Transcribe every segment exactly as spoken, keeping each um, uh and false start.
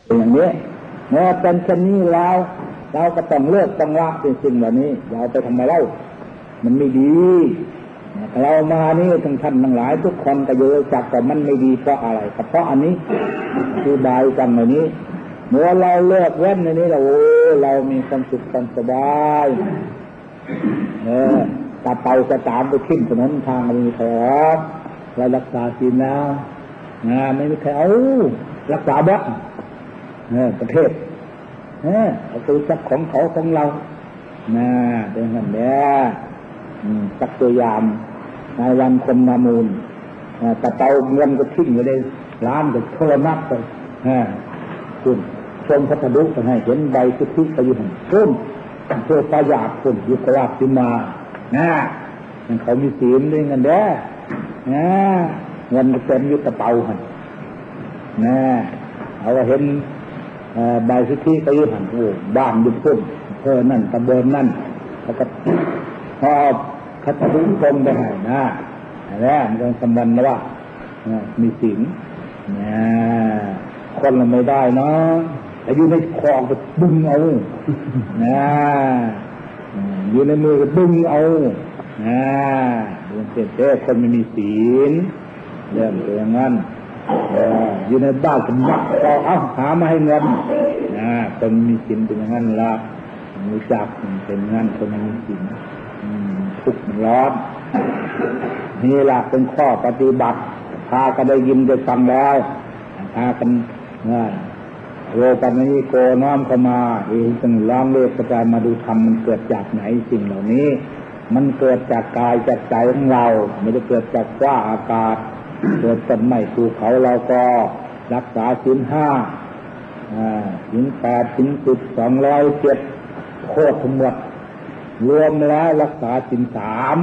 อย่างนี้เมื่อเป็นเช่นนี้แล้วเราก็ต้องเลิกต้องละสิ่งเหล่านี้เราไปทำไมเล่ามันไม่ดีเรามานี่ทั้งท่านทั้งหลายทุกคนก็อยู่จักแต่มันไม่ดีเพราะอะไรเพราะอันนี้คือบายกันในนี้เมื่อเราเลิกเว้นในนี้เราโอ้เรามีความสุขความสบายเออตาเป่าจะตามไปขึ้นถนนทางมีใครรับเรารักษาศีลแล้วนะไม่มีใครเอารักษาบ้างเออประเทศเออเอาตัวจับของเขาของเรานะเป็นแบบนี้จักตัวอย่างในวันคนมามูลตะเตาเงินก็ทิ้งอยู่ในร้านก็โทรนับไปคุณชมพระธดุกันให้เห็นใบสุทธิไปอยู่หันพุ่มเพื่อประหยัดคุณยุคราชขึ้นมานะเขามีศีลด้วยเงินเด้อนะเงินก็เต็มอยู่กระเป๋าหันนะเอาเห็นใบสุทธิไปอยู่หันโอ้บ้านอยู่พุ่มเพื่อนั่นตะเบินนั่นแล้วก็พอคัตตุตรงไปให้นะแล้วมันสำคัญนะว่ามีศีลนะคนเราไม่ได้เนาะแต่อยู่ในคอก็ดึงเอานะอยู่ในมือก็ดึงเอานะเรื่องเจ๊คนไม่มีศีลเรื่องอย่างนั้นอยู่ในบ้านก็มักเอาเอาหามาให้เงินนะคนมีศีลเป็นอย่างนั้นละรู้จักเป็นงั้นคนไม่มีศีลทุกข์ร้อนนี่แหละเป็นข้อปฏิบัติพากันได้ยินได้ฟังแล้วพากันโลปัญญิโกน้อมเข้ามาเองจึงล้อมเลือกกระจายมาดูธรรมมันเกิดจากไหนสิ่งเหล่านี้มันเกิดจากกายจากใจของเราไม่ได้เกิดจากว่าอากาศเกิดต้นไม้ภูเขาเราก็รักษาศีลห้าศีลแปดศีลสิบสองร้อยเจ็ดโคตรทั้งหมดรวมแล้วรักษาศีลสาม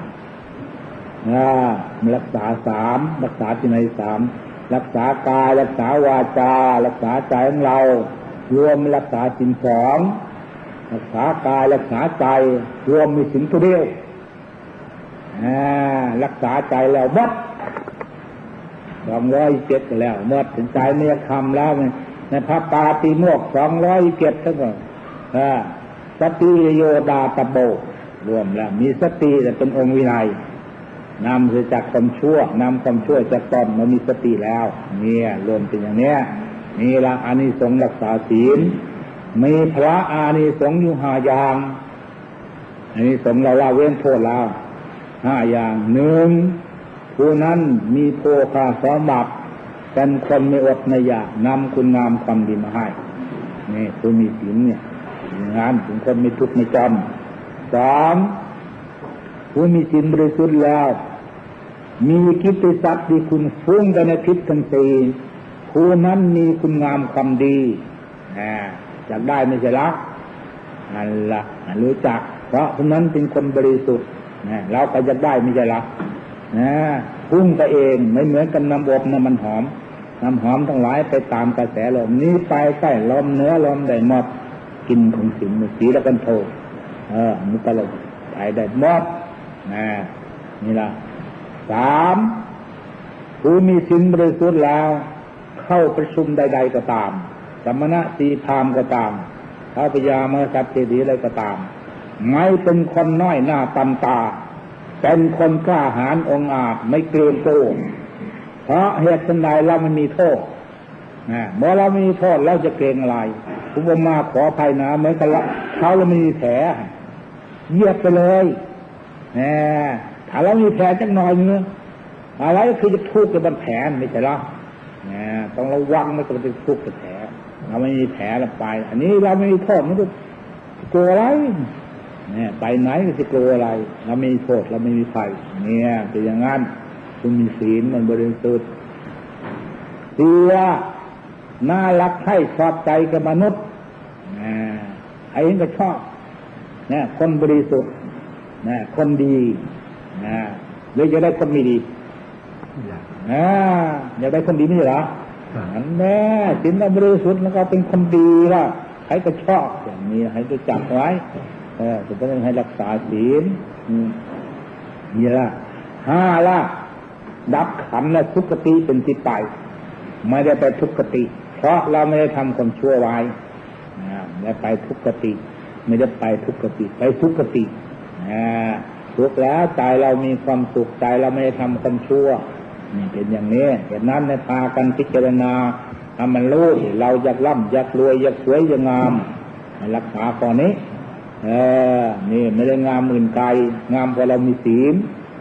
รักษาสามรักษาที่ในสามรักษากายรักษาวาจารักษาใจของเรารวมรักษาศีลสองรักษากายรักษาใจรวมมีศีลตัวเดียวรักษาใจแล้วหมดสองร้อยเจ็ดแล้วหมดถึงใจเนื้อคำแล้วในพระปาติโมกข์สองร้อยเจ็ดทั้งหมดสติโยดาตโบรวมแล้วมีสติแต่เป็นองค์วินัยนำคือจากความชั่วนำความชั่วจากตนมามีสติแล้วเนี่ยรวมเป็นอย่างเนี้ยนี่ละอานิสงส์รักษาศีลมีพระอานิสงส์อยู่ห้าอย่างอานิสงส์เราละเว้นโทษแล้วห้าอย่างหนึ่งผู้นั้นมีโภคาสมบัติเป็นคนไม่อดไม่อยากนำคุณงามความดีมาให้นี่ผู้มีศีลเนี่ยงานถึงคนไม่ทุกข์ไม่จำสองผู้มีศีลบริสุทธิ์แล้วมีกิตติศัพท์ที่คุณฟุ้งไปในทิศทั้งสี่ผู้นั้นมีคุณงามความดีนะอยากได้ไม่ใช่ละนั่นละรู้จักเพราะผู้นั้นเป็นคนบริสุทธิ์นะเราก็อยากได้ไม่ใช่ละนะพุ่งไปเองไม่เหมือนกันน้ำอบน้ำมันหอมน้ำหอมทั้งหลายไปตามกระแสลมนี้ไปใกล้ลมเนื้อลมได้หมดกินของศีลสีแล้วกันโทเออมุตลกไปได้หมดนะนี่ละสามผู้มีศีลบริสุทธิ์แล้วเข้าประชุมใดๆก็ตามสมณะสีพามก็ตามพระพญามสัตเจดีอะไรก็ตามไม่เป็นคนน้อยหน้าตำตาเป็นคนกล้าหาญองอาจไม่เกรงกลัวเพราะเหตุใดเราไม่มีโทษนะเมื่อเราไม่มีโทษเราจะเกรงอะไรผมว่ามาขออภัยนะเหมือนกันละเขาเราไม่มีแผลเยียบไปเลยนะถ้าเรามีแผลจักหน่อยนึงอะไรก็คือจะทุกข์กับบนแผลไม่ใช่หรอนะต้องระวังไม่ต้องไปทุกข์กับแผลเราไม่มีแผลเราไปอันนี้เราไม่มีโทษมันจะกลัวอะไรเนี่ยไปไหนก็จะกลัวอะไรเราไม่มีโทษเราไม่มีภัยเนี่ยเป็นอย่างนั้นคุณมีศีลมันบริสุทธิ์เสียน่ารักให้ชอบใจกับมนุษย์นะใครเห็นก็ชอบนะคนบริสุทธิ์นะคนดีนะหรือจะได้คนไม่ดีนะอยากได้คนดีไม่ใช่เหรอนั่นแน่ศีลเราบริสุทธิ์แล้วก็เป็นคนดีละใครก็ชอบอย่างนี้ให้จะจับไว้เออจะต้องให้รักษาศีลนี่ละห้าละดับขันและทุกขติเป็นที่ไปไม่ได้ไปทุกขติเพราะเราไม่ได้ทำความชั่วไว้และไปทุกขติไม่ได้ไปทุกขติไปสุขติสุขแล้วใจเรามีความสุขใจเราไม่ได้ทำความชั่วนี่เป็นอย่างนี้เหตุนั้นในพากันพิจารณาทำมันรู้เราอยากร่ำอยากรวยอยากสวยอยากงามรักษาข้อนี้เออนี่ไม่ได้งามอื่นไกลงามเพราะเรามีศีล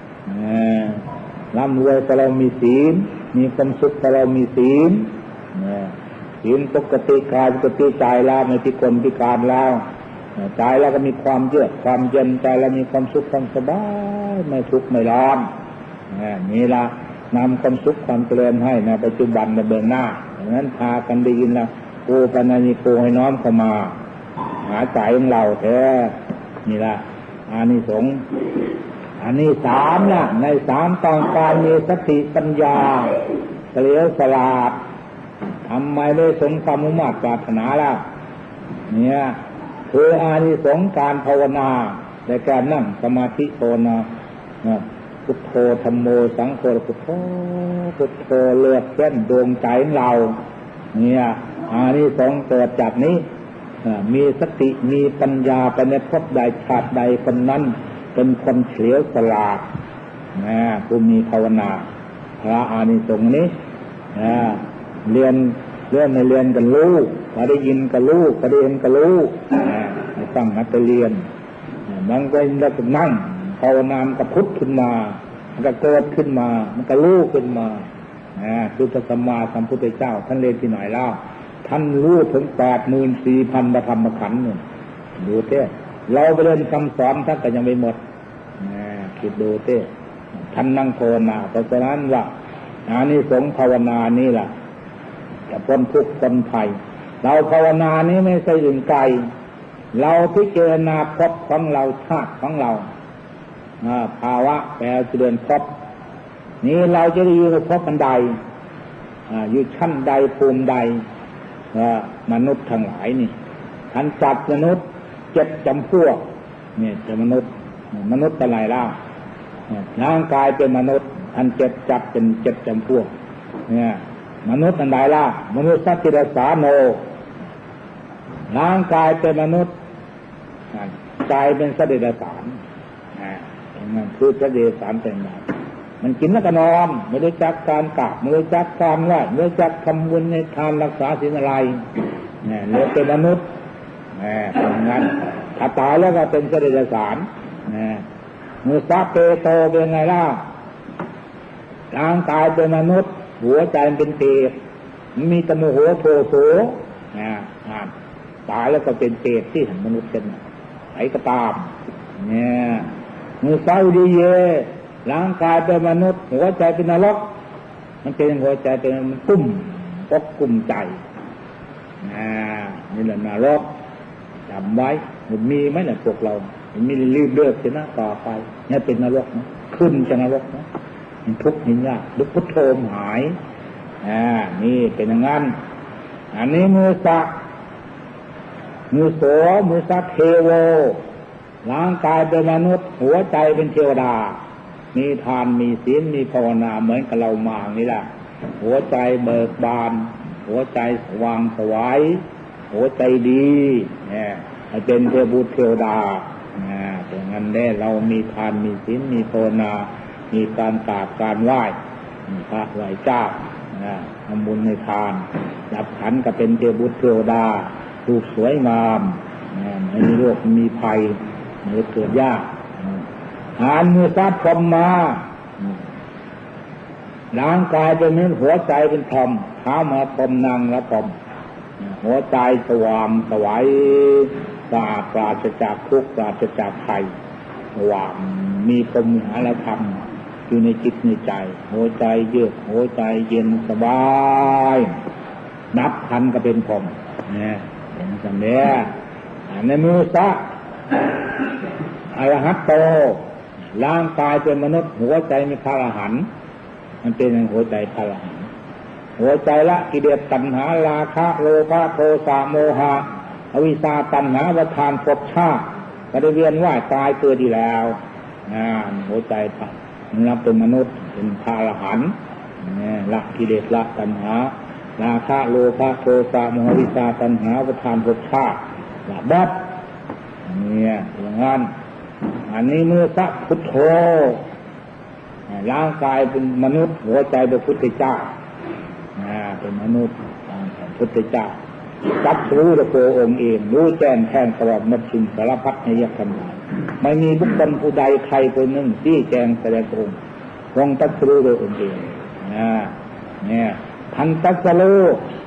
ร่ำรวยเพราะเรามีศีลมีความสุขเพราะเรามีศีลศีลปกติกายปกติใจแล้วไม่พิกลพิการแล้วใจเราก็มีความเยือกความเย็นใจเรามีความสุขความสบายไม่ทุกข์ไม่ร้อนนี่ละนำความสุขความเจริญให้ในปัจจุบันในเบื้องหน้าดังนั้นพากันได้ยินแล้วโอปัญญิโกให้น้อมเข้ามาหาใจของเราแท้นี่ละอานิสงส์อันนี้สามนะในสามต้องการมีสติปัญญาเฉลียวฉลาดทำไมไม่สมความมุ่งมั่นปรารถนาล่ะเนี่ยคืออานิสงส์การภาวนาในการนั่งสมาธิภาวนาพุทโธธัมโมสังโฆพุทโธพุทโธเลือกเส้นดวงใจของเราเนี่ยอานิสงส์เกิดจากนี้มีสติมีปัญญาไปในภพใดชาติใดคนนั้นเป็นคนเฉลียวฉลาดนะผู้มีภาวนาพระอานิสงส์นี้นะเรียนเรื่องในเรียนกันรู้พอได้ยินกันรู้พอได้เห็นกันรู้ไม่ต้องหัดไปเรียนมันก็แล้วก็นั่งภาวนามันก็พุทธขึ้นมามันก็เกิดขึ้นมามันก็รู้ขึ้นมาคือพระสัมมาสัมพุทธเจ้าท่านเรียนที่ไหนแล้วท่านรู้ถึงแปดหมื่นสี่พันพระธรรมขันธ์เนี่ยดูเต้เราไปเรียนคำสอนท่านก็ยังไม่หมดคิดดูเต้ท่านนั่งภาวนาเพราะฉะนั้นว่าอานิสงส์ภาวนานี่แหละจะพ้นทุกข์พ้นภัยเราภาวนานี้ไม่ใช่อื่นไกลเราพิจารณาภพของเราชาติของเราภาวะแปลเดือนภพนี้เราจะได้อยู่ในภพอันใดอยู่ชั้นใดภูมิใดมนุษย์ทั้งหลายนี่ท่านจัดมนุษย์เจ็ดจำพวกเนี่ยจะมนุษย์มนุษย์อะไรล่ะร่างกายเป็นมนุษย์ท่านเจ็ดจัดเป็นเจ็ดจำพวกเนี่ยมนุษย์อันใดล่ะมนุษย์สัตติรสาโนร่างกายเป็นมนุษย์ใจเป็นสัตติรสารมันคือสัตติรสารเป็นไงมันกินแล้วก็นอนไม่รู้จักการกราบไม่รู้จักการไหว้ไม่รู้จักทำบุญในทานรักษาศีลอะไรเนี่ยเลยเป็นมนุษย์เนี่ยเป็นงั้นถ้าตายแล้วก็เป็นสัตติรสารเนี่ยมือซาเปโตเป็นไงล่ะร่างกายเป็นมนุษย์หัวใจเป็นเปรตมีตะโมโหโทโสนะตายแล้วก็เป็นเปรตที่เห็นมนุษย์เป็นไอ้ก็ตามเนี่ยมือซ้ายดีเยร่างกายเป็นมนุษย์หัวใจเป็นนรกมันเป็นหัวใจเป็นมันกุ้มปกกุ้มใจนะนี่แหละนรกจำไว้มันมีไหมเนี่ยพวกเรามันมีรีบเลือกจะนะต่อไปเนี่ยเป็นนรกนะขึ้นจะนรกนะมันทุกข์หินยากลุกพุทโธหายอ่านี่เป็นอย่างนั้นอันนี้มือสักมือโสมือสักเทโวร่างกายเป็นมนุษย์หัวใจเป็นเทวดามีทานมีศีลมีภาวนาเหมือนกับเรามาอย่างนี้แหละหัวใจเบิกบานหัวใจสว่างไสวหัวใจดีเนี่ยให้เป็นเทพบุตรเทวดาอ่าอย่างนั้นแน่เรามีทานมีศีลมีภาวนามีการกราบการไหว้พระไหว้เจ้าทำบุญในทานดับขันก็เป็นเทพบุตรเทวดารูปสวยงามไม่มีโรคมีภัยไม่เกิดยากหานมือซัดพรมมาร่างกายเป็นเหมือนหัวใจเป็นธรรมเท้ามาพรมนางและพรมหัวใจสว่างสวายสะอาดปราศจากทุกข์ปราศจากภัยสว่างมีพรหมวิหารธรรมอยู่ในจิตในใจหัวใจเยือกหัวใจเย็นสบายนับพันก็เป็นพรหมเนี่ยเป็นสัมเดียในมือซะอรหัตโตร่างกายเป็นมนุษย์หัวใจมีพระอรหันต์มันเป็นอย่างหัวใจพระอรหันต์หัวใจละกิเลสตัณหาราคะโลภะโทสะโมหะอวิชชาตัณหาประทานภพชาติก็ได้เวียนว่ายตายเกิดอยู่แล้วหัวใจพระนับเป็นมนุษย์เป็นพระอรหันต์ละกิเลสละตัณหาราคะโลภะโทสะโมหะวิชาตัณหาอุปทานภพชาติละบัดเนี่ยอย่างนั้นอันนี้มือสักพุทโธร่างกายเป็นมนุษย์หัวใจเป็นพุทธเจ้าเป็นมนุษย์เป็นพุทธเจ้าจับรู้ตัวองค์เองรู้แจ้งแทงตลอดมัดชิงสารพัดในยธรรมไม่มีบุคคลผู้ใดใครคนหนึ่งที่แจ้งแสดงองค์ทรงตัดรู้โดยองค์เองเนี่ยท่านตัดรู้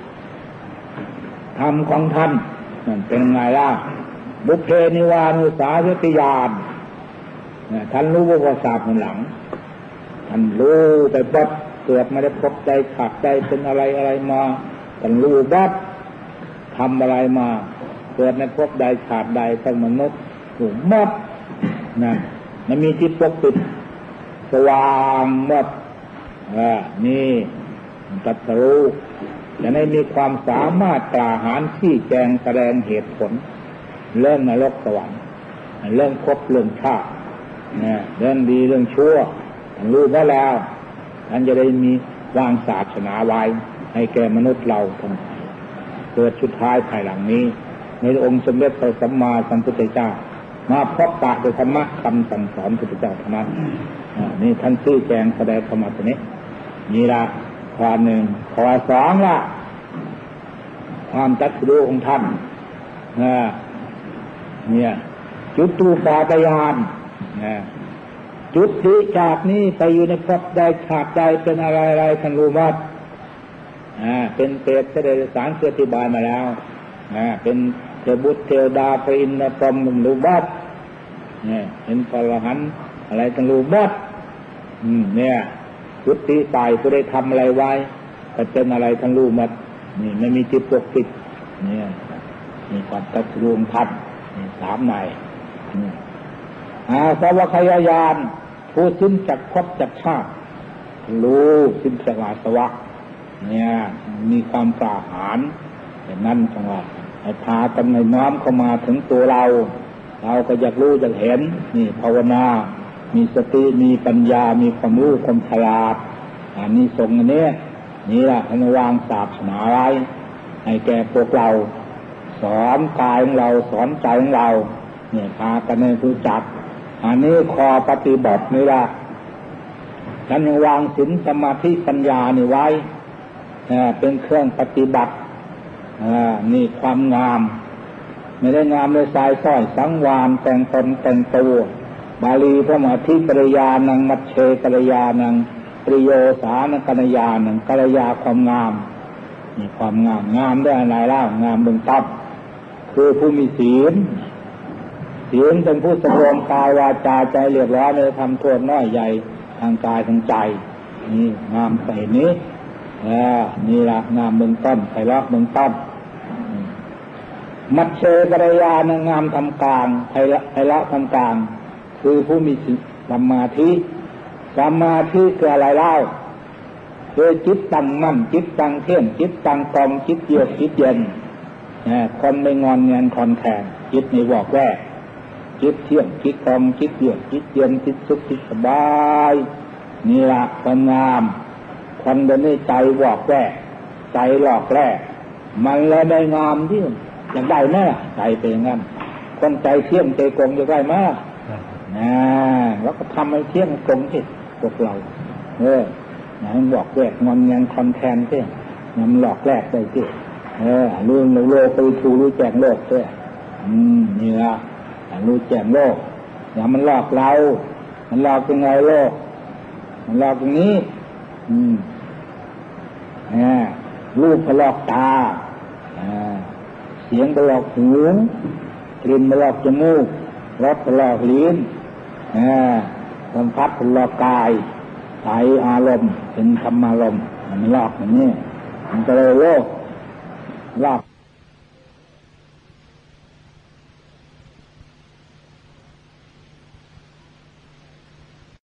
ธรรมของท่านนั่นเป็นไงล่ะบุพเพนิวานุสาสติญาณท่านรู้ว่าภาษาคนหลังท่านรู้แต่บัดเกิดไม่ได้พบใจขาดใจเป็นอะไรอะไรมาท่านรู้บัดทำอะไรมาเกิดในพบใดขาดใดทั้งมนุษย์ถูกหมดนั่นมันมีที่ปกปิดสว่างหมดอ่านี่ตัดรู้จะได้มีความสามารถกล้าหาญที่แจงแสดงเหตุผลเรื่องนรกสวรรค์เรื่องภพเรื่องชาติเนี่ยเรื่องดีเรื่องชั่วท่านรู้มาแล้วท่านจะได้มีวางศาสนาไว้ให้แก่มนุษย์เราทั้งหลายเกิดชุดท้ายภายหลังนี้ในองค์สมเด็จพระสัมมาสัมพุทธเจ้ามาพบปะโดยธรรมะคำสั่งสอนพุทธเจ้าเท่านั้นนี่ท่านชี้แจงแสดงธรรมะตัวนี้นี่ละข้อหนึ่งข้อสองละความตัดรู้ของท่านเนี่ยจุดตูปาตยานจุดที่จากนี้ไปอยู่ในภพใดชาติใดเป็นอะไรอะไรท่านรู้หมดเป็นเปรตเดรัจฉานอธิบายมาแล้วเป็นเทวบุตรเทวดาพระอินทร์พรหมรู้หมดเนี่ยเป็นพระอรหันต์อะไรท่านรู้หมดเนี่ยจุดที่ตายก็ได้ทำอะไรไว้แต่เป็นอะไรท่านรู้หมดนี่ไม่มีจิตปกปิดเนี่ยมีความตัดรู้ของท่านสามในอาสาวกยญาณผู้สิ้นจากภพจากชาติรู้สิ้นจากอาสวะเนี่ยมีความกล้าหาญแต่นั่นจังหวะให้พากันในน้อมเข้ามาถึงตัวเราเราก็อยากรู้อยากเห็นนี่ภาวนามีสติมีปัญญามีความรู้ความฉลาดอันนี้ทรงอันนี้นี่แหละท่านวางศาสนาไว้ให้แก่พวกเราสอนกายของเราสอนใจของเราเนี่ยพากันให้รู้จักอันนี้คอปฏิบัตินี่ละท่านยังวางศีลสมาธิปัญญานี่ไว้เป็นเครื่องปฏิบัตินี่ความงามไม่ได้งามเลยสายสร้อยสังวานแต่งตนแต่งตัวบาลีพระมหาธิปริยานังมัชเชปริยานังปริโยสานกัญญานังกัลยาความงามนี่ความงามงามได้อะไรเล่างามเบื้องต้นคือผู้มีศีลศีลเป็นผู้สำรวมกายวาจาใจเรียบร้อยเลยทำโทษน้อยใหญ่ทางกายทางใจนี่งามใส่นี้นี่ละงามเบื้องต้นไพเราะเบื้องต้นมัชเชปริยานังงามทำกลางไพเราะทำกลางคือผู้มีสมาธิสมาธิคืออะไรเล่าคือจิตตั้งมั่นจิตตั้งเที่ยงจิตตั้งตรงจิตเยือกจิตเย็นคนไม่งอนเงียนคอนแทนจิตไม่วอกแวกจิตเที่ยงจิตตรงจิตเยือกจิตเย็นจิตสุขจิตสบายนี่ละความงามคนเดินในใจวอกแวกใจหลอกแรกมันเลยได้งามที่อยากได้ไหมล่ะใจเป็นงั้นคนใจเที่ยงใจตรงอยากได้ไหมนะแล้วก็ทำให้เที่ยงตรงที่พวกเราเออนะมันบอกแรกงอนเงียนคอนแทนเที่ยมันหลอกแรกได้ที่เออรู้โลกไปถูรู้แจ้งโลกด้วยอืมนี่ละรู้แจ้งโลกอย่ามันหลอกเรามันหลอกยังไงโลกมันหลอกอย่างนี้อืมอ่ารูปก็หลอกตาอ่าเสียงก็หลอกหูกลิ่นก็หลอกจมูกรสก็หลอกลิ้นสัมผัสเป็นหลอกกายใจอารมณ์เป็นธรรมารมณ์มันหลอกอย่างนี้มันก็เลยโลกหลอก